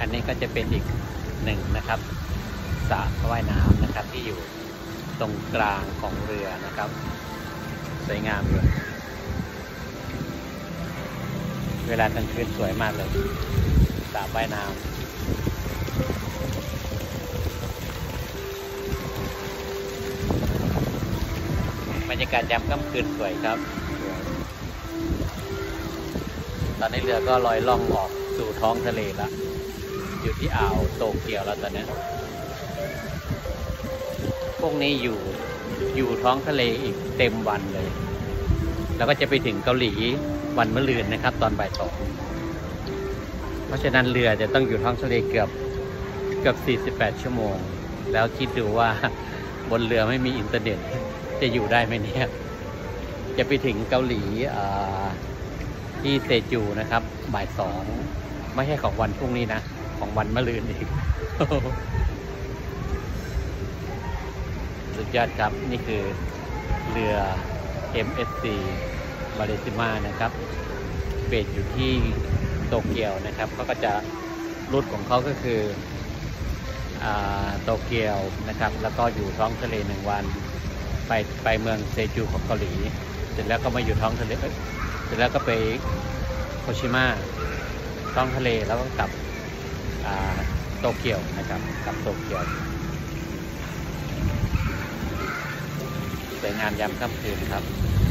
อันนี้ก็จะเป็นอีกหนึ่งนะครับสระว่ายน้ำนะครับที่อยู่ตรงกลางของเรือนะครับสวยงามอยู่เวลากลางคืนสวยมากเลยสระว่ายน้ำบรรยากาศยามค่ำคืนสวยครับตอนนี้เรือก็ลอยล่องออกสู่ท้องทะเลแล้วอยู่ที่อ่าวโตเกียวแล้วตอนนี้พวกนี้อยู่ท้องทะเลอีกเต็มวันเลยแล้วก็จะไปถึงเกาหลีวันมะรืนนะครับตอนบ่าย2เพราะฉะนั้นเรือจะต้องอยู่ท้องทะเลเกือบ48 ชั่วโมงแล้วคิดดูว่าบนเรือไม่มีอินเทอร์เน็ตจะอยู่ได้ไหมเนี่ยจะไปถึงเกาหลีที่เซจูนะครับบ่าย2ไม่ใช่ของวันพรุ่งนี้นะของวันมะรืนอีก สุดยอดครับนี่คือเรือ MSC มาเลซิมานะครับเบสอยู่ที่โตเกียวนะครับเขาก็จะรูทของเขาก็คือโตเกียวนะครับแล้วก็อยู่ท้องทะเล1 วันไปเมืองเซจูของเกาหลีเสร็จแล้วก็มาอยู่ท้องทะเลเสร็จแล้วก็ไปโฮชิมะท้องทะเลแล้วก็กลับโตเกียวนะครับกลับโตเกียวสวยงามยามค่ำคืนครับ